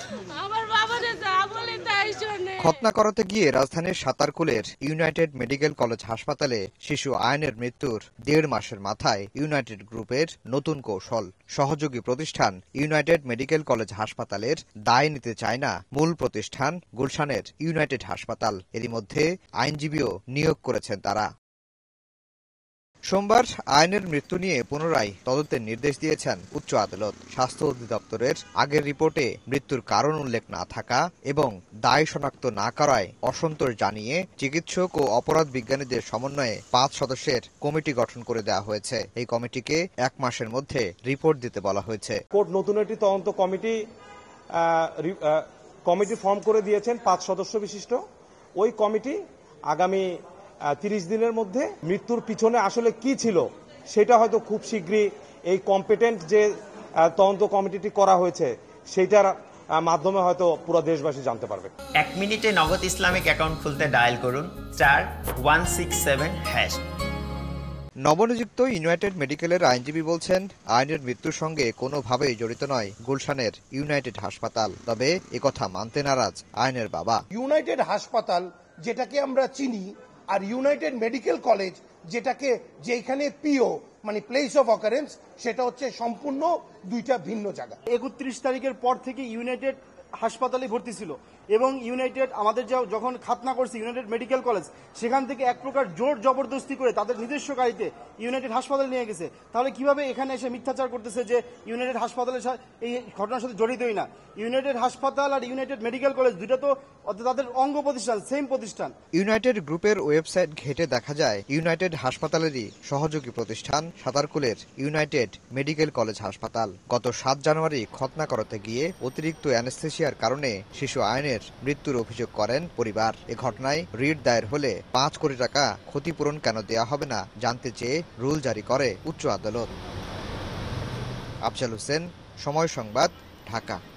খতনা করাতে গিয়ে রাজধানীর সাতারকুলের ইউনাইটেড মেডিকেল কলেজ হাসপাতালে শিশু আয়নের মৃত্যুর ১.৫ মাসের মাথায় ইউনাইটেড গ্রুপের নতুন কৌশল। সহযোগী প্রতিষ্ঠান ইউনাইটেড মেডিকেল কলেজ হাসপাতালের দায় নিতে চায় না মূল প্রতিষ্ঠান গুলশানের ইউনাইটেড হাসপাতাল। এরই মধ্যে আইনজীবীও নিয়োগ করেছেন তারা। সোমবার আয়নের মৃত্যু নিয়ে পুনরায় তদন্তের নির্দেশ দিয়েছেন উচ্চ আদালত। স্বাস্থ্য অধিদপ্তরের আগের রিপোর্টে মৃত্যুর কারণ উল্লেখ না থাকা এবং দায় শনাক্ত না করায় অসন্তোষ জানিয়ে চিকিৎসক ও অপরাধ বিজ্ঞানীদের সমন্বয়ে ৫ সদস্যের কমিটি গঠন করে দেওয়া হয়েছে। এই কমিটিকে ১ মাসের মধ্যে রিপোর্ট দিতে বলা হয়েছে। কোর্ট নতুন একটি তদন্ত কমিটি ফর্ম করে দিয়েছেন ৫ সদস্য বিশিষ্ট। ওই কমিটি আগামী ৩০ দিনের মধ্যে মৃত্যুর পিছনে আসলে কি ছিল সেটা হয়তো খুব শীঘ্রই এই কম্পিটেন্ট যে তদন্ত কমিটিটি করা হয়েছে সেটার মাধ্যমে হয়তো পুরো দেশবাসী জানতে পারবে। ১ মিনিটে নগদ ইসলামিক অ্যাকাউন্ট খুলতে ডায়াল করুন *167#। নবনিযুক্ত ইউনাইটেড মেডিকেলের আইনজীবী বলছেন, আয়নের মৃত্যুর সঙ্গে কোনোভাবেই জড়িত নয় গুলশানের ইউনাইটেড হাসপাতাল। তবে একথা মানতে নারাজ আয়নের বাবা। ইউনাইটেড হাসপাতাল যেটাকে আমরা চিনি আর ইউনাইটেড মেডিকেল কলেজ যেখানে পিও মানে প্লেস অফ অকারেন্স সেটা হচ্ছে সম্পূর্ণ দুইটা ভিন্ন জায়গা। ৩১ তারিখের পর থেকে ইউনাইটেড হাসপাতালে ভর্তি ছিল এবং ইউনাইটেড আমাদের যখন খাতনা করছে ইউনাইটেড মেডিকেল কলেজ সেখান থেকে এক প্রকার জোর জবরদস্তি করে তাদের নিজস্ব গাড়িতে ইউনাইটেড হাসপাতালে নিয়ে গেছে। তাহলে কিভাবে এখানে এসে মিথ্যাচার করতেছে যে ইউনাইটেড হাসপাতালের এই ঘটনার সাথে জড়িতই না। ইউনাইটেড হাসপাতাল আর ইউনাইটেড মেডিকেল কলেজ দুটো তো তাদের অঙ্গ প্রতিষ্ঠান, সেম প্রতিষ্ঠান। ইউনাইটেড গ্রুপের ওয়েবসাইট ঘেঁটে দেখা যায় ইউনাইটেড হাসপাতালেরই সহযোগী প্রতিষ্ঠান সাতারকুলের ইউনাইটেড মেডিকেল কলেজ হাসপাতাল। গত ৭ জানুয়ারি খতনা করাতে গিয়ে অতিরিক্ত অ্যানেস্থেসিয়ার কারণে শিশু আয়নের মৃত্যুর অভিযোগ করেন পরিবার। এ ঘটনায় রিট দায়ের হলে ৫ কোটি টাকা ক্ষতিপূরণ কেন দেয়া হবে না জানতে চেয়ে রুল জারি করে উচ্চ আদালত। আফজাল হোসেন, সময় সংবাদ, ঢাকা।